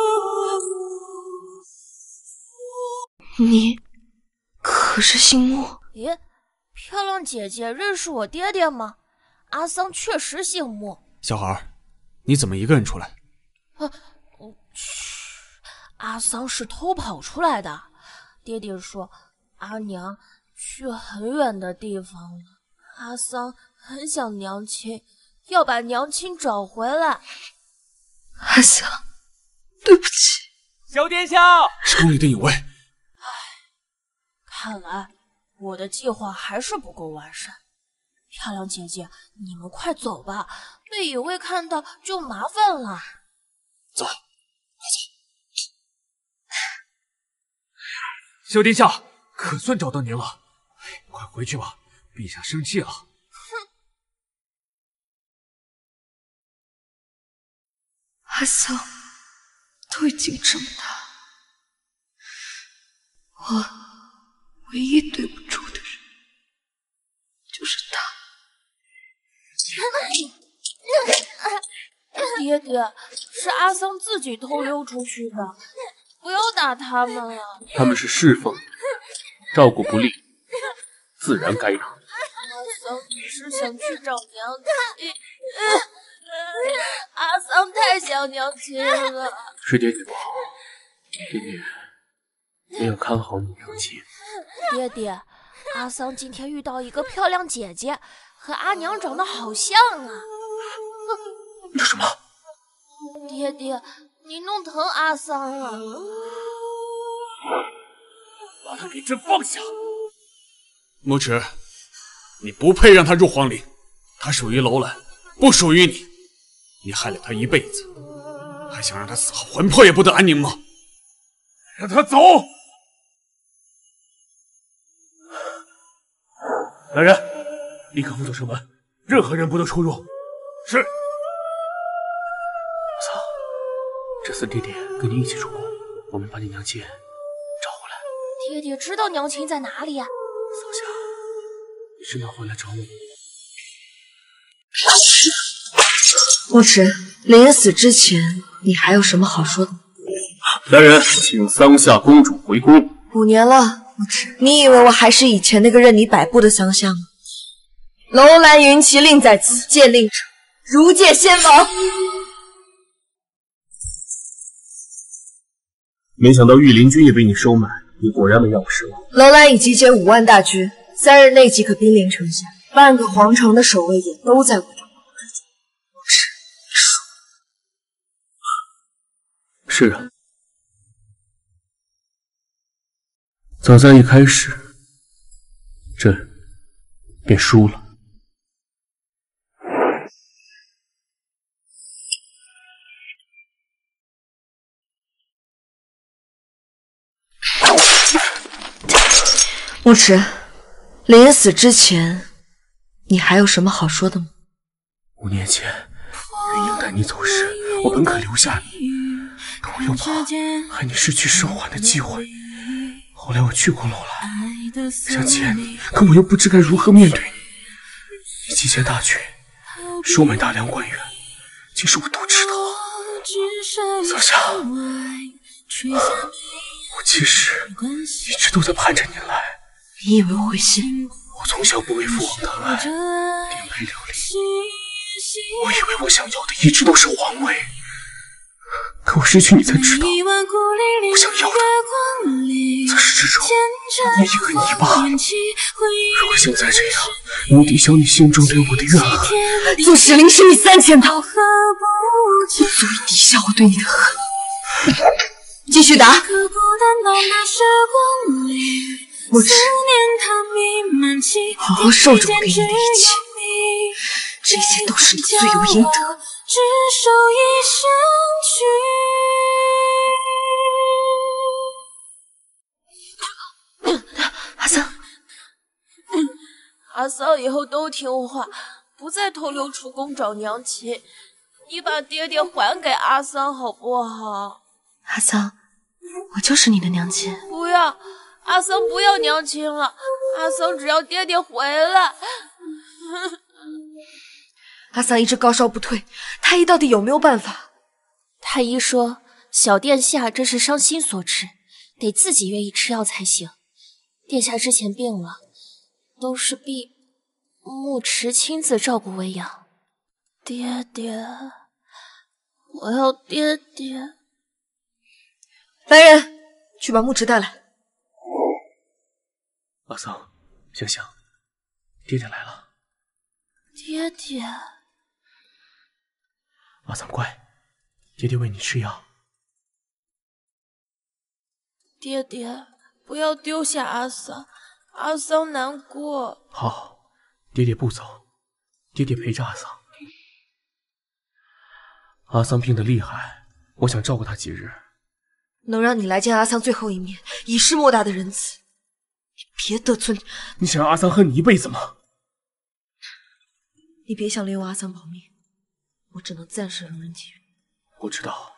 Speaker 4: 你可是姓穆？
Speaker 3: 咦，漂亮姐姐认识我爹爹吗？阿桑确实姓穆。
Speaker 7: 小孩，你怎么一个人出来？
Speaker 3: 啊，嘘，阿桑是偷跑出来的。爹爹说，阿娘去很远的地方了。阿桑很想娘亲，要把娘亲找回来。
Speaker 4: 阿桑，对不起。
Speaker 2: 小殿下，
Speaker 7: 是宫里的有位。
Speaker 3: 唉，看来我的计划还是不够完善。漂亮姐姐，你们快走吧，被野卫看到就麻烦了。
Speaker 7: 走，快走。
Speaker 9: 小殿下，可算找到您了，快回去吧，陛下生气了。
Speaker 3: 哼，
Speaker 4: 阿桑都已经这么大，我唯一对不住的人就是他。
Speaker 3: 爹爹，是阿桑自己偷溜出去的，不要打他们了。
Speaker 6: 他们是侍奉，照顾不力，自然该打。
Speaker 3: 阿桑只是想去找娘亲，阿桑太想娘亲了。
Speaker 6: 是爹爹不好，爹爹没有看好你娘亲。
Speaker 3: 爹爹，阿桑今天遇到一个漂亮姐姐，和阿娘长得好像啊。
Speaker 6: 你说什么？
Speaker 3: 爹爹，你弄疼阿桑了。
Speaker 2: 把他给朕放下！
Speaker 7: 牧迟， 你不配让他入皇陵，他属于楼兰，不属于你。你害了他一辈子，还想让他死后魂魄也不得安宁吗？
Speaker 2: 让他走！来人，立刻封锁城门，任何人不得出入。是。
Speaker 6: 阿桑，这次爹爹跟你一起出宫，我们把你娘亲找回来。
Speaker 3: 爹爹知道娘亲在哪里呀、啊？
Speaker 6: 桑夏，你真的回来找我？
Speaker 4: 墨池，临死之前，你还有什么好说的？
Speaker 5: 来人，请桑夏公主回宫。
Speaker 4: 五年了，墨池，你以为我还是以前那个任你摆布的桑夏吗？楼兰云旗令在此，见令者如借先王。
Speaker 5: 没想到御林军也被你收买，你果然没让我失望。
Speaker 4: 楼兰已集结五万大军，三日内即可兵临城下，半个皇城的守卫也都在我掌控之中。墨池，你
Speaker 6: 是
Speaker 4: 输了。
Speaker 6: 啊，早在一开始，朕便输了。
Speaker 4: 墨池，临死之前，你还有什么好说的吗？
Speaker 6: 五年前，云英带你走时，我本可留下你，可我又怕害你失去生还的机会。后来我去过楼兰，想见你，可我又不知该如何面对你。你集结大军，收买大梁官员，其实我都知道。桑夏，我其实一直都在盼着你来。
Speaker 4: 你以为我会信？
Speaker 6: 我从小不为父王疼爱，颠沛流离。我以为我想要的一直都是皇位，可我失去你才知道，我想要的自始至终你一个你罢了。如果现在这样，能抵消你心中对我的怨恨，
Speaker 4: 做使令是你三千刀，足以抵消我对你的恨。继续打。墨池，好好受着我给你的一切，这一切都是你罪有应得。阿桑，
Speaker 3: 阿桑以后都听话，不再偷溜出宫找娘亲。你把爹爹还给阿桑好不好？
Speaker 4: 阿桑，我就是你的娘亲。
Speaker 3: 不要。阿桑不要娘亲了，阿桑只要爹爹回来。
Speaker 4: 阿桑一直高烧不退，太医到底有没有办法？
Speaker 3: 太医说，小殿下这是伤心所致，得自己愿意吃药才行。殿下之前病了，都是婢木池亲自照顾喂养。爹爹，我要爹爹。
Speaker 4: 来人，去把木池带来。
Speaker 6: 阿桑，想想，爹爹来了。
Speaker 3: 爹爹，
Speaker 6: 阿桑乖，爹爹喂你吃药。
Speaker 3: 爹爹，不要丢下阿桑，阿桑难过。
Speaker 6: 好，爹爹不走，爹爹陪着阿桑。阿桑病得厉害，我想照顾他几日。
Speaker 4: 能让你来见阿桑最后一面，已是莫大的仁慈。别得寸！
Speaker 6: 你想让阿桑恨你一辈子吗？
Speaker 4: 你别想连我阿桑保命，我只能暂时容忍几日。
Speaker 6: 我知道。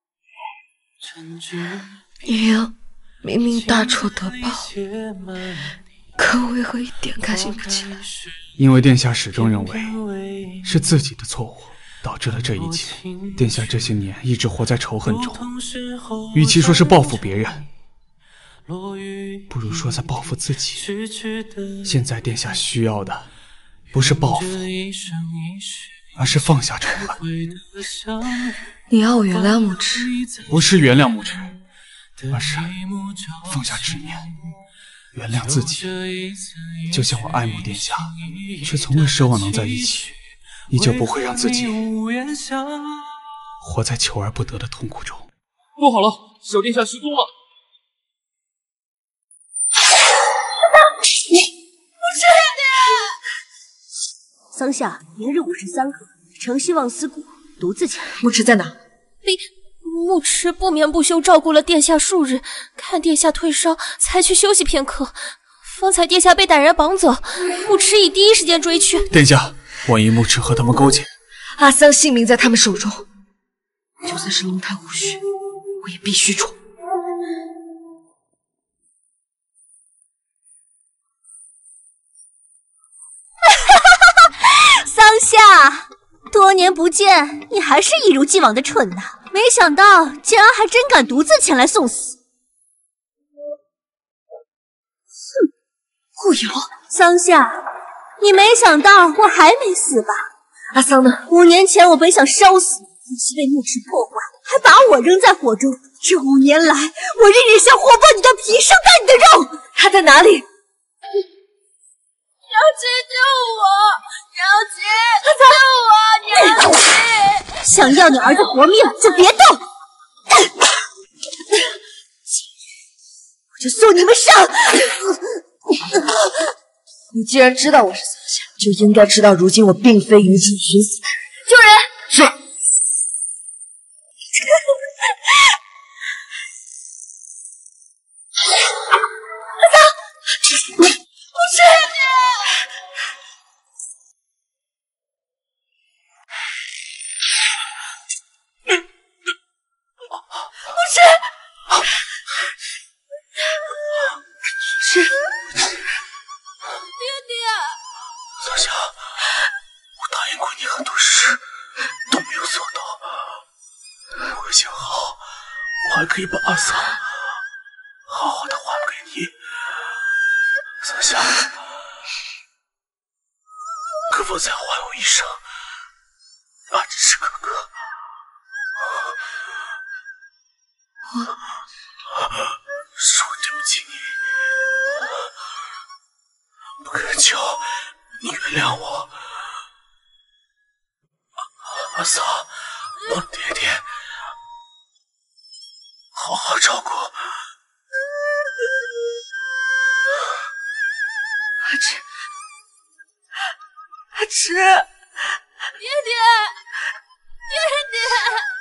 Speaker 4: 云英明明大仇得报，可为何一点开心不起来？
Speaker 7: 因为殿下始终认为是自己的错误导致了这一切。殿下这些年一直活在仇恨中，与其说是报复别人，不如说在报复自己。现在殿下需要的不是报复，而是放下仇恨。
Speaker 4: 你要我原谅木池？
Speaker 7: 不是原谅木池，而是放下执念，原谅自己。就像我爱慕殿下，却从未奢望能在一起，你就不会让自己活在求而不得的痛苦中。
Speaker 2: 不好了，小殿下失踪了。
Speaker 3: 你，不是爹爹！
Speaker 1: 桑夏连日午时三刻，诚希望思故，独自前来。
Speaker 4: 牧池在哪？
Speaker 3: 陛牧池不眠不休照顾了殿下数日，看殿下退烧，才去休息片刻。方才殿下被歹人绑走，牧池已第一时间追去。
Speaker 7: 殿下，万一牧池和他们勾结，
Speaker 4: 阿桑性命在他们手中，就算是龙潭无须，我也必须闯。
Speaker 1: 桑夏，多年不见，你还是一如既往的蠢呐！没想到竟然还真敢独自前来送死。哼，
Speaker 4: 顾瑶，
Speaker 1: 桑夏，你没想到我还没死吧？
Speaker 4: 阿桑呢？
Speaker 1: 五年前我本想烧死你，可惜被牧池破坏，还把我扔在火中。这五年来，我日日想活剥你的皮，生干你的肉。
Speaker 4: 他在哪里？
Speaker 3: 娘亲救我！娘亲救我！娘亲，
Speaker 1: 想要你儿子活命就别动，我就送你们上。
Speaker 4: 你既然知道我是桑夏，就应该知道如今我并非愚蠢寻死之人。
Speaker 3: 救人！
Speaker 7: 是。
Speaker 4: 阿桑，不是。
Speaker 3: 是，爹爹，
Speaker 6: 桑夏，我答应过你很多事，都没有做到。我想好，我还可以把阿桑好好的还给你。桑夏，可否再还我一声阿志哥哥？
Speaker 4: 我
Speaker 6: 是我对不起你，不恳求你原谅我。阿桑，帮爹爹好好照顾。
Speaker 4: 阿志，阿志，
Speaker 3: 爹爹，爹爹。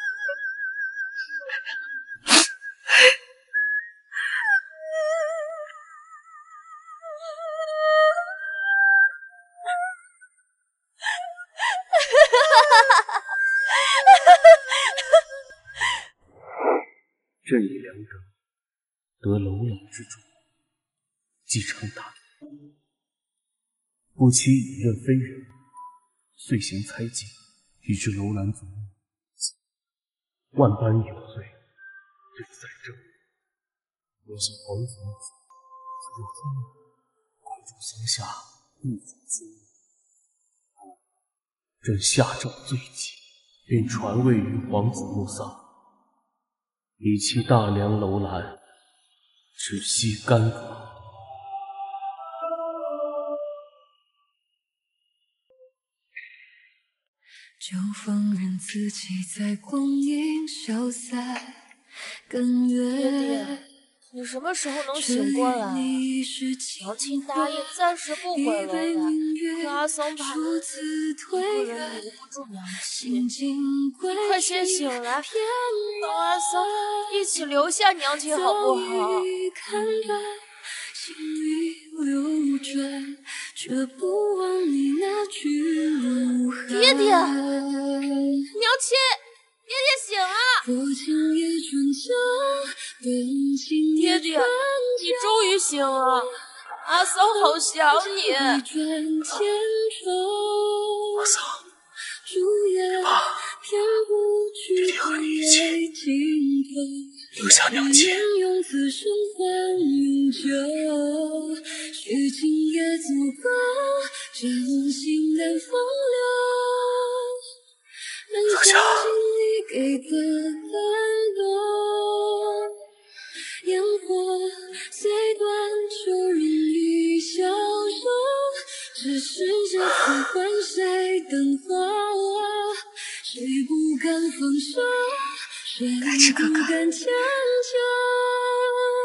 Speaker 6: 朕以良德得楼兰之主，继承大统，不期以任非人，遂行猜忌，以致楼兰族万般有罪，罪在朕。若是皇子自入封邑，公主桑夏不足尊严。朕下诏罪己，并传位于皇子穆桑。以其大梁楼兰，止息干戈。
Speaker 8: 就放任自己在光阴消散，跟月。
Speaker 3: 你什么时候能醒过来？娘亲答应暂时不回楼兰，可阿桑怕一个人留不住娘亲。你快些醒来，等阿桑一起留下娘亲好不好？爹爹，娘亲。爹爹醒了！爹爹，你终于醒了，阿桑好想你。阿
Speaker 6: 桑，爸，爹爹和你一起留下娘亲。桑夏。
Speaker 8: 给的感动，烟火虽短，就容易消瘦。只是这次换谁等候？谁不敢放手？谁不敢强求？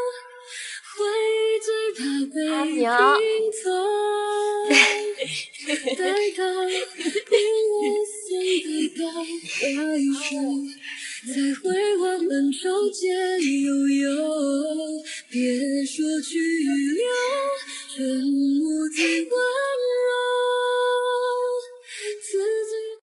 Speaker 8: 会最怕被听从。 待到你我送的到花一生，才会往满洲间悠悠。别说去留。